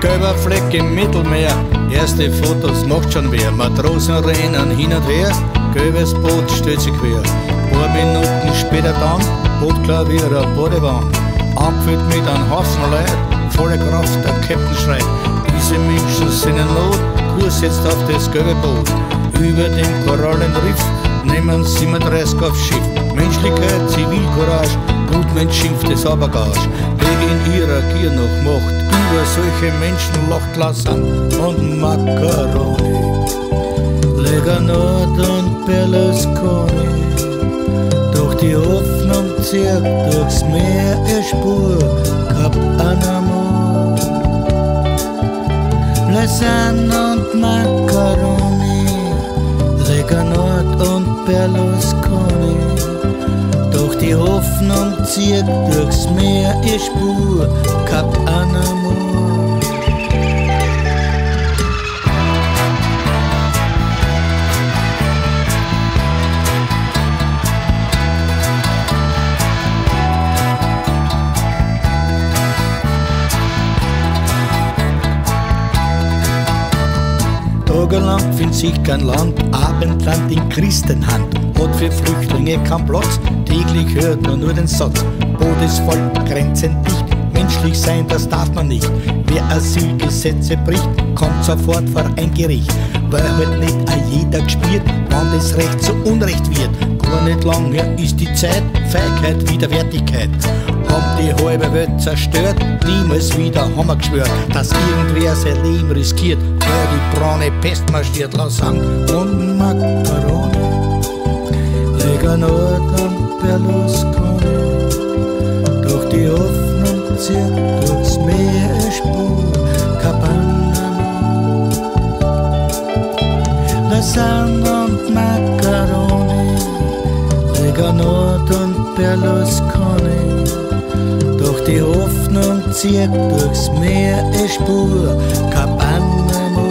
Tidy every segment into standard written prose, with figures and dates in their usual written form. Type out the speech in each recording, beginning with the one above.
Gelber Fleck im Mittelmeer, erste Fotos macht schon wer. Matrosen rennen hin und her, gelbes Boot stellt sich quer. Paar Minuten später dann, Boot klar wie eine Badewanne. Abfüllt mit einem Haufen Leid, volle Kraft, der Captain schreit. Diese Menschen sind in Not, Kurs jetzt auf das gelbe Boot. Über dem Korallenriff nehmen 37 aufs Schiff. Menschlichkeit, Zivilcourage, Gutmensch schimpft das Abagage. Wegen ihrer Gier noch Macht, über solche Menschen lacht Lassan und Macaroni. Lega Nord und Berlusconi, doch die Hoffnung zieht durchs Meer ihr Spur, Cap Anamur. Lassan und Macaroni, Lega Nord und Berlusconi, doch die Hoffnung zieht durchs Meer ihr Spur, Cap Anamur. Tagelang findet sich kein Land, Abendland in Christenhand. Hat für Flüchtlinge keinen Platz, täglich hört man nur den Satz: Boot ist voll, Grenzen dicht, menschlich sein, das darf man nicht. Wer Asylgesetze bricht, kommt sofort vor ein Gericht. Weil halt nicht jeder gespürt, wann das Recht zu Unrecht wird. Gar nicht lang mehr ist die Zeit, Feigheit, Widerwärtigkeit haben die halbe Welt zerstört. Niemals wieder haben wir geschwört, dass irgendwer sein Leben riskiert, weil die braune Pest marschiert. Lausanne und Macaroni, Lega Nord und Berlusconi, doch die Hoffnung zieht durchs Meer eine Spur, Cap Anamur. Lausanne und Macaroni, Lega Nord und Berlusconi, doch die Hoffnung zieht durchs Meer eine Spur, Cap Anamur.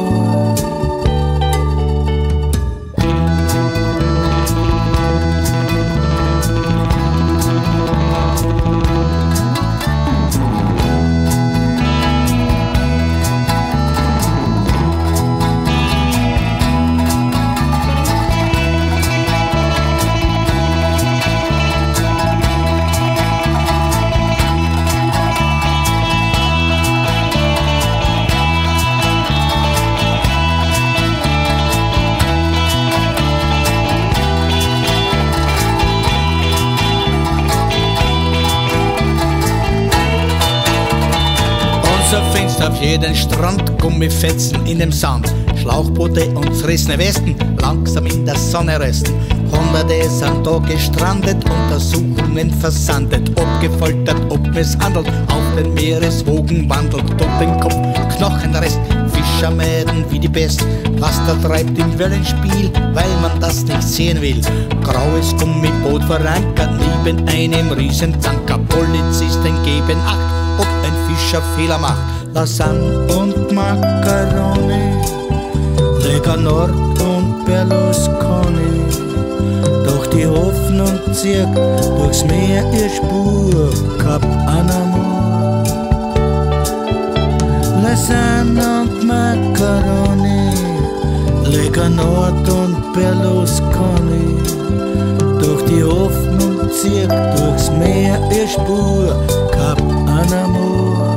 Fenster auf jeden Strand, Gummifetzen in dem Sand, Schlauchboote und zerrissene Westen, langsam in der Sonne resten. Hunderte sind da gestrandet, Untersuchungen versandet, ob gefoltert, ob misshandelt, auf den Meereswogen wandelt, tot den Kopf, Knochenrest, Fischer meiden wie die Pest. Laster treibt im Wellenspiel, weil man das nicht sehen will. Graues Gummiboot verankert neben einem Riesenzanker, Polizisten geben Acht, ob ein Fischer Fehler macht. Lausanne und Macaroni, Lega Nord und Berlusconi, doch die Hoffnung zieht durchs Meer ihr Spur, Cap Anamur. Lausanne und Macaroni, Lega Nord und Berlusconi, doch die Hoffnung zieht durchs Meer ihr Spur, Cap Anamur.